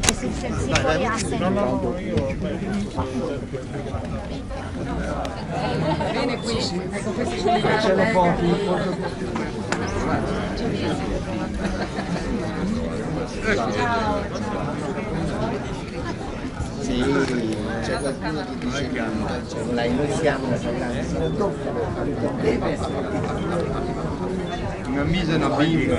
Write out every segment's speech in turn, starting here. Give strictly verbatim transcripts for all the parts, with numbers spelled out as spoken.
E se se si poi assente. No, no, io... Bene qui, ecco questi sono i grandi. Ciao, ciao. Sì, c'è qualcuno che dice che noi siamo la fratellanza. Una mise una bimba.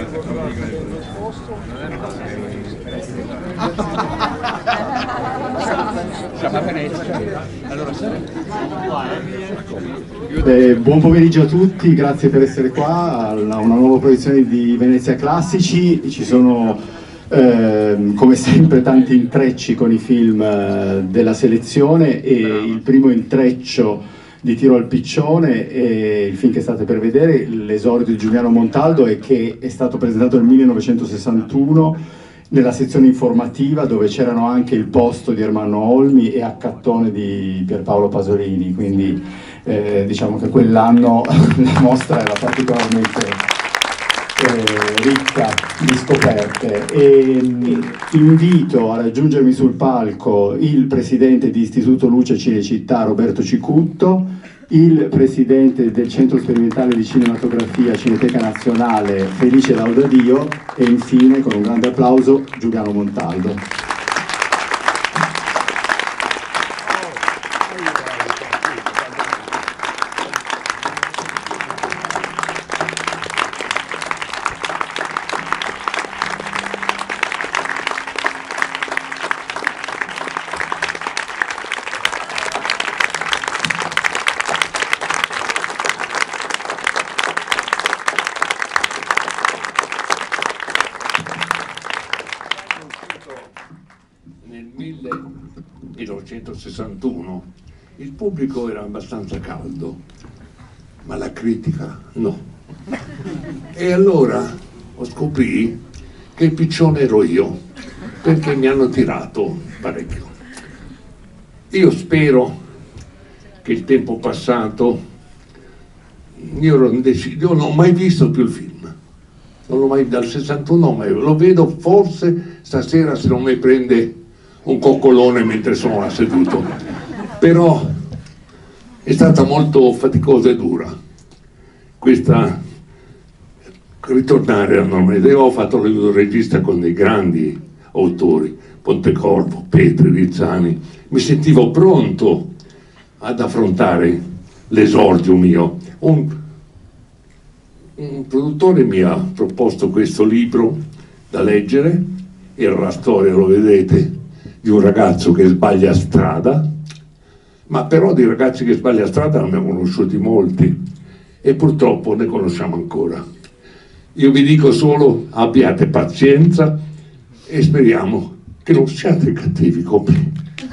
Eh, buon pomeriggio a tutti, grazie per essere qua a una nuova proiezione di Venezia Classici. Ci sono eh, come sempre tanti intrecci con i film eh, della selezione, e il primo intreccio di Tiro al Piccione è il film che state per vedere, l'esordio di Giuliano Montaldo, e che è stato presentato nel millenovecentosessantuno nella sezione informativa, dove c'erano anche il posto di Ermanno Olmi e Accattone di Pierpaolo Pasolini, quindi eh, diciamo che quell'anno la mostra era particolarmente eh, ricca di scoperte. E invito a raggiungermi sul palco il presidente di Istituto Luce Cinecittà Roberto Cicutto, il presidente del Centro Sperimentale di Cinematografia Cineteca Nazionale Felice Laudadio, e infine con un grande applauso Giuliano Montaldo. millenovecentosessantuno il pubblico era abbastanza caldo, ma la critica no. E allora ho scoprì che il piccione ero io, perché mi hanno tirato parecchio. Io spero che il tempo passato, io ero indeciso, io non ho mai visto più il film, non l'ho mai, dal sessantuno, ma lo vedo forse stasera se non mi prende un coccolone mentre sono là seduto. Però è stata molto faticosa e dura questa ritornare alla normalità. Io ho fatto il regista con dei grandi autori, Pontecorvo, Petri, Rizzani, mi sentivo pronto ad affrontare l'esordio mio. Un, un produttore mi ha proposto questo libro da leggere, era la storia, lo vedete, di un ragazzo che sbaglia strada, ma però di ragazzi che sbaglia strada ne abbiamo conosciuti molti e purtroppo ne conosciamo ancora. Io vi dico solo: abbiate pazienza e speriamo che non siate cattivi con me.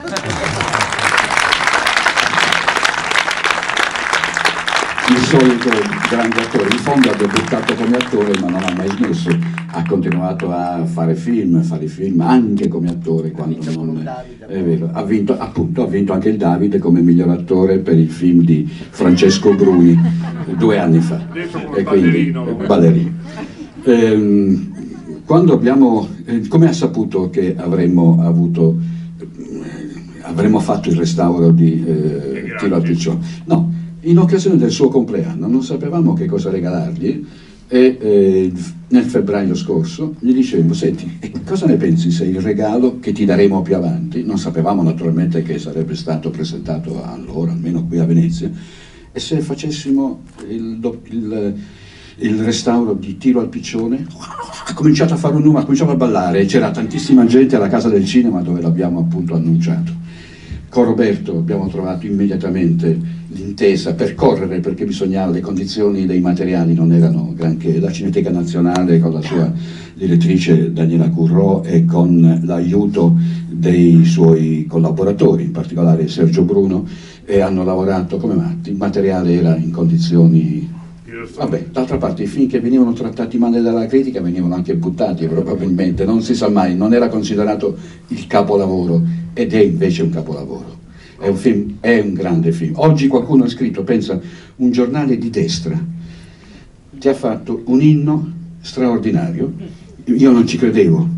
Il solito grande attore, in fondo ha debuttato come attore ma non ha mai smesso, ha continuato a fare film, a fare film anche come attore quando non è vero. Ha vinto, appunto, ha vinto anche il Davide come miglior attore per il film di Francesco Bruni due anni fa. E quindi ballerino. Ehm, quando abbiamo, eh, come ha saputo che avremmo avuto, eh, avremmo fatto il restauro di eh, Tiro al Piccione? No. In occasione del suo compleanno non sapevamo che cosa regalargli e eh, nel febbraio scorso gli dicevo: senti, cosa ne pensi se il regalo che ti daremo più avanti, non sapevamo naturalmente che sarebbe stato presentato allora, almeno qui a Venezia, e se facessimo il, il, il restauro di Tiro al Piccione? Ha cominciato a fare un numero, ha cominciato a ballare e c'era tantissima gente alla Casa del Cinema dove l'abbiamo appunto annunciato. Con Roberto abbiamo trovato immediatamente l'intesa per correre, perché bisognava, le condizioni dei materiali non erano granché. La Cineteca Nazionale con la sua direttrice Daniela Currò e con l'aiuto dei suoi collaboratori, in particolare Sergio Bruno, e hanno lavorato come matti. Il materiale era in condizioni... Vabbè, d'altra parte i film che venivano trattati male dalla critica venivano anche buttati probabilmente, non si sa mai, non era considerato il capolavoro ed è invece un capolavoro. È un film, è un grande film. Oggi qualcuno ha scritto, pensa, un giornale di destra ti ha fatto un inno straordinario. Io non ci credevo,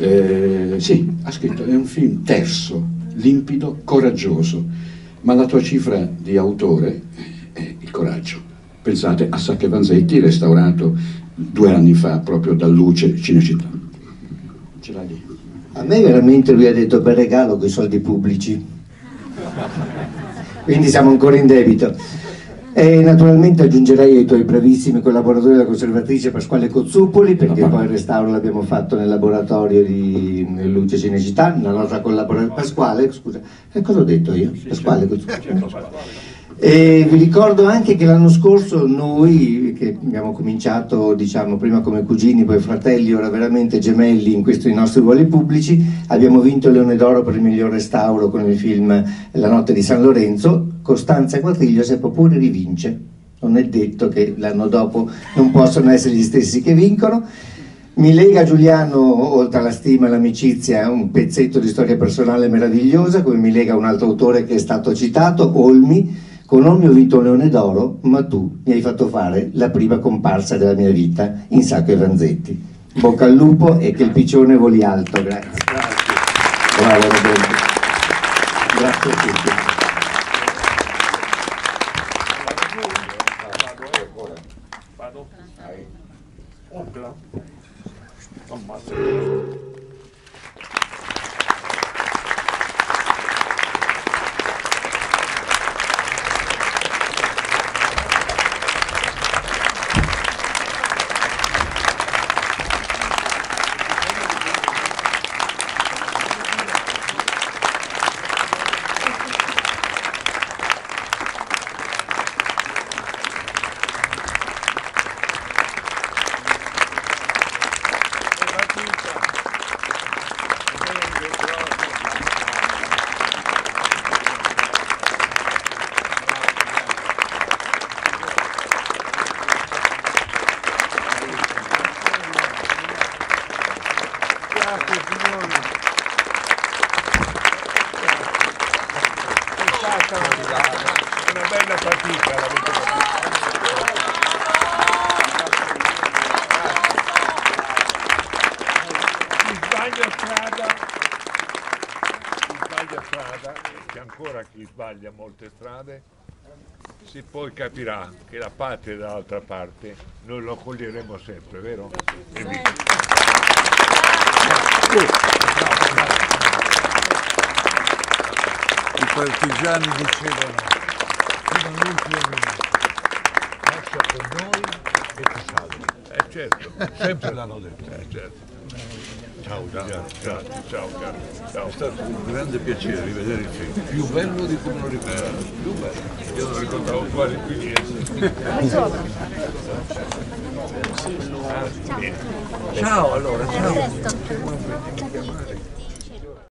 Eh, sì, ha scritto, è un film terso, limpido, coraggioso, ma la tua cifra di autore è il coraggio. Pensate a Sacche Vanzetti, restaurato due anni fa proprio da Luce Cinecittà. Ce l'hai lì. A me veramente lui ha detto bel regalo con i soldi pubblici, quindi siamo ancora in debito. E naturalmente aggiungerei ai tuoi bravissimi collaboratori la conservatrice Pasquale Cozzupoli, perché poi il restauro l'abbiamo fatto nel laboratorio di Luce Cinecittà, la nostra collaboratrice Pasquale, scusa, che cosa ho detto io? Pasquale Cozzupoli. E vi ricordo anche che l'anno scorso noi, che abbiamo cominciato diciamo prima come cugini, poi fratelli, ora veramente gemelli in questi nostri ruoli pubblici, abbiamo vinto il Leone d'Oro per il miglior restauro con il film La notte di San Lorenzo. Costanza Quadriglio se può pure rivince, non è detto che l'anno dopo non possono essere gli stessi che vincono. Mi lega Giuliano, oltre alla stima e all'amicizia, un pezzetto di storia personale meravigliosa, come mi lega un altro autore che è stato citato, Olmi. Con Olmi ho vinto un Leone d'Oro, ma tu mi hai fatto fare la prima comparsa della mia vita in Sacco e Vanzetti. Bocca al lupo e che il piccione voli alto, grazie. Grazie. Bravo Roberto. Grazie a tutti. Una bella fatica l'avete chi sbaglia strada chi sbaglia strada che ancora chi sbaglia molte strade, si poi capirà che la patria è dall'altra parte, noi lo accoglieremo sempre, vero? E vi... I partigiani dicevano fino all'ultimo minuto, lascia con noi e ti salvi. Eh certo, Sempre l'hanno detto. eh certo. Ciao, ciao, ciao, ciao, caro. Ciao. È stato un grande piacere rivedere il film, più bello di come lo ricordavo, più bello. Io non ricordavo quasi più niente. Ciao allora, ciao. Presto.